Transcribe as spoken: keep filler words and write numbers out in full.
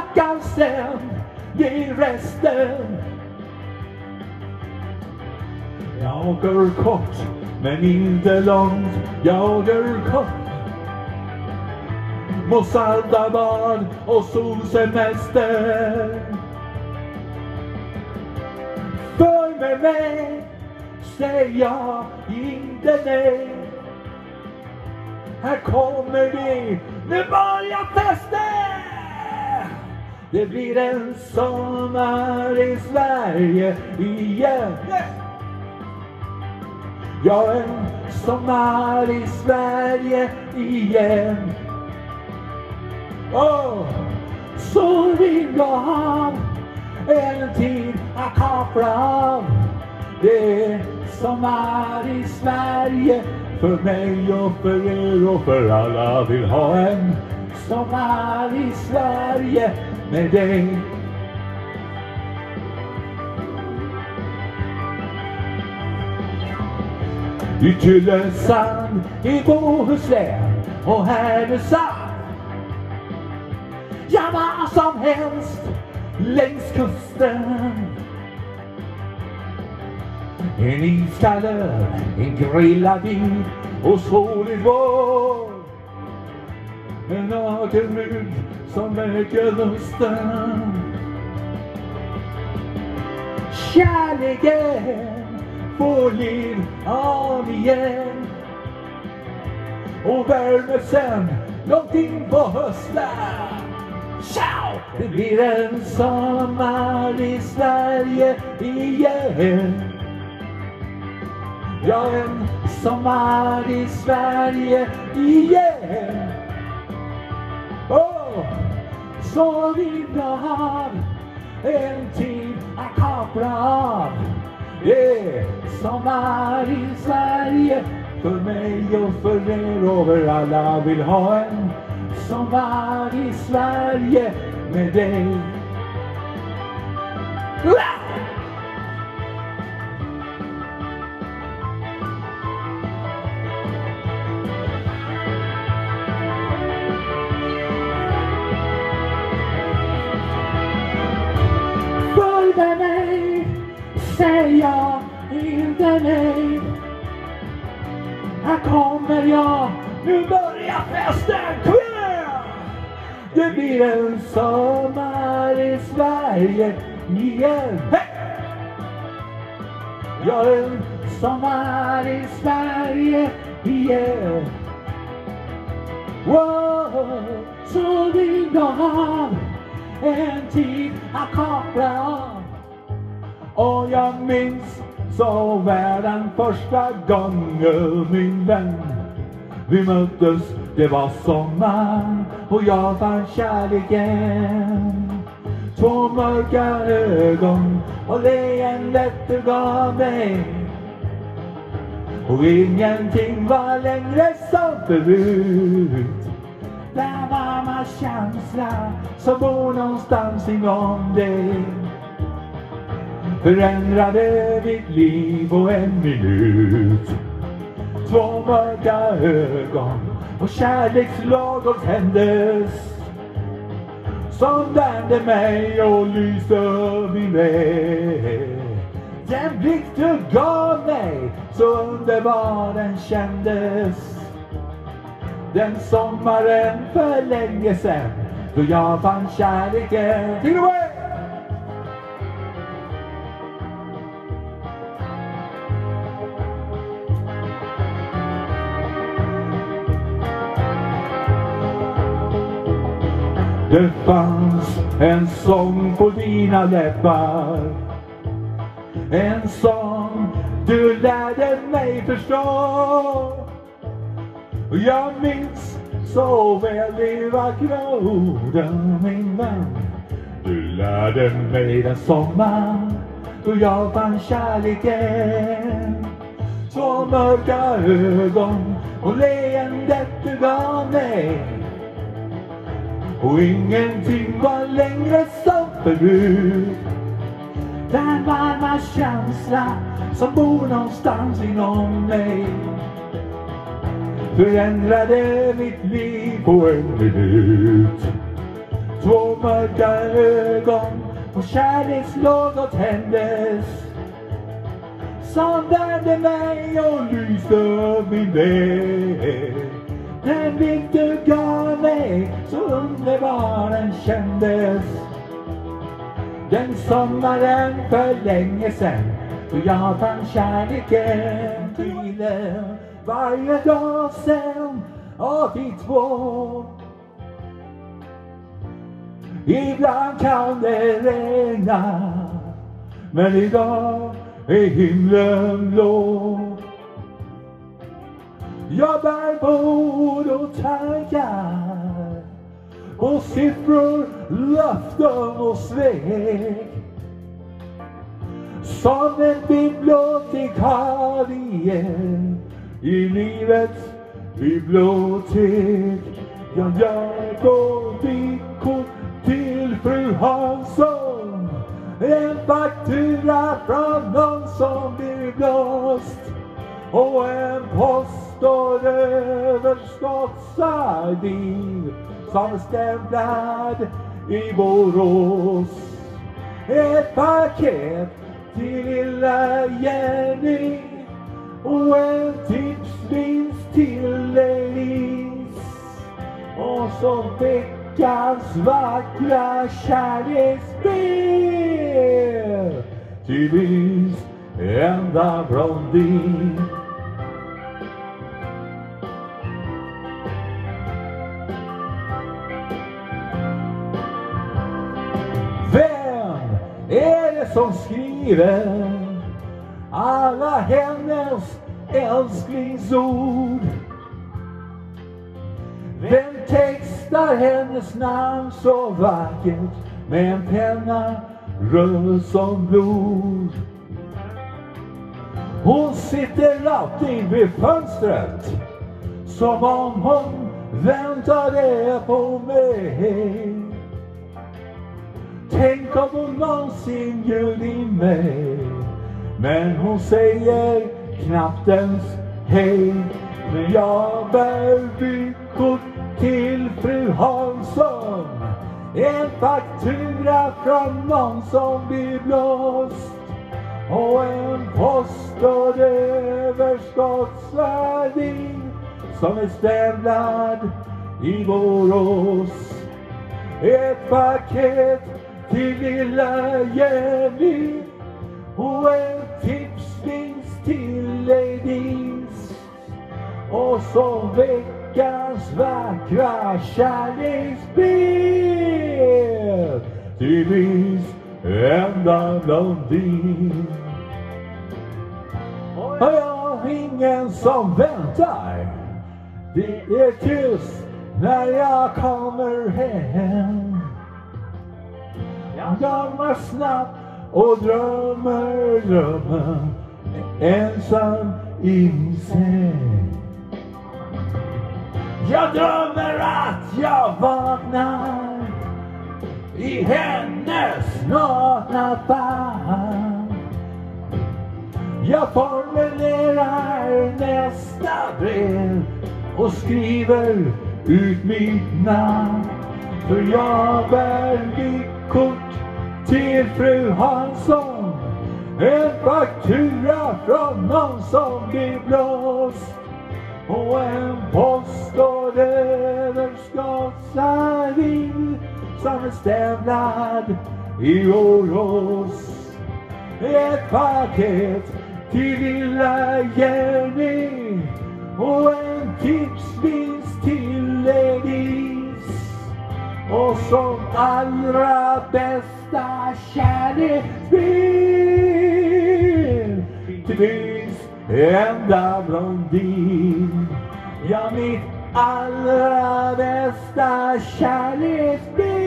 snacka sen, det är resten. Jag går kort, men inte långt, jag går kort. Mosaldabad och solsemester. För med mig säger jag inte nej. Här kommer vi, nu börjar festen. Det blir en sommar i Sverige igen. Ja, en sommar i Sverige igen. Åh, så vill jag ha en tid att kapra av. Det är sommar i Sverige för mig och för er och för alla vill ha en sommar i Sverige med dig. I Tylösand, i Bohuslän och Härnösand. Ja, vad som helst längs kusten. En iskall öl, en grillad vid och solig vår. En naken brud som väcker lusten. Kärleken får liv av igen. Och värmer sen långt in på hösten. Ciao! Det blir en sommar i Sverige igen. Ja, en sommar i Sverige igen. Åh, så vill jag ha en tid att kapra av. Det är sommar i Sverige för mig och för er och för alla vill ha en sommar i Sverige med dig. Följ med mig, säger jag inte nej. Här kommer jag, nu börjar festen. Det blir en sommar i Sverige igen. Hey! Ja, en sommar i Sverige igen. Wow, så vill jag ha en tid att kapra av. Och jag minns så väl den första gången, min vän. Vi möttes, det var sommar och jag fann kärleken. Två mörka ögon och leendet du gav mig. Och ingenting var längre som förut. Den varma känsla som bor någonstans inom dig förändrade mitt liv och en minut. Två mörka ögon och kärlekslågor tändes som värmde mig och lyste min väg. Den blick du gav mig, så underbar den kändes. Den sommaren för länge sedan då jag fann kärleken. Take it away! Det fanns en sång på dina läppar, en sång du lärde mig förstå. Och jag minns så väl de vackra orden, min vän. Du lärde mig den sommar då jag fann kärleken. Två mörka ögon och leendet du gav mig. Och ingenting var längre som förut. Den varma känsla som bor någonstans inom mig förändrade mitt liv på en minut. två mörka ögon och kärlekslågor tändes, som värde mig och lyste upp min väg. Den blick du gav mig, så underbar den kändes. Den sommaren för länge sen, då jag fann kärleken till den. Varje dag sen av vi två. Ibland kan det regna, men idag är himlen blå. Jag bär på ord och tankar, på siffror, löften och svek. Som en bibliotekarie i livets bibliotek. Jag gör vykort till fru Hansson, en faktura från någon som blir blåst, och en post och överskottsavi som stämplad i Borås. Ett paket till lilla Jenny och en tipsvinst till Elise, och så veckans vackra kärleksbrev till Lys enda blondin. Vem är det som skriver alla hennes älsklingsord? Vem textar hennes namn så vackert med en penna röd som blod? Hon sitter alltid vid fönstret, som om hon väntade på mig. Tänk om hon någonsin bjöd in mig, men hon säger knappt ens hej. Men jag bär vykort till fru Hansson, en faktura från någon som blir blåst, och en post och överskottsavi som är stämplad i Borås. Ett paket till lilla Jenny och en tipsvinst till Ladies, och så veckans vackra kärleksbrev till Lys enda blondin. Och jag har ingen som väntar, det är tyst när jag kommer hem. Jag dammar snabbt och drömmer drömmen ensam i min säng. Jag drömmer att jag vaknar i hennes nakna famn. Jag formulerar nästa brev och skriver ut mitt namn, för jag bär vykort till fru Hansson, en faktura från någon som blir blåst, och en post och överskottsavi som är stämplad i Borås. Ett paket till lilla Jenny och en tipsvinst till Ladies, och som allra bästa kärleksbrev till Lys enda blondin. Ja, mitt allra bästa kärleksbrev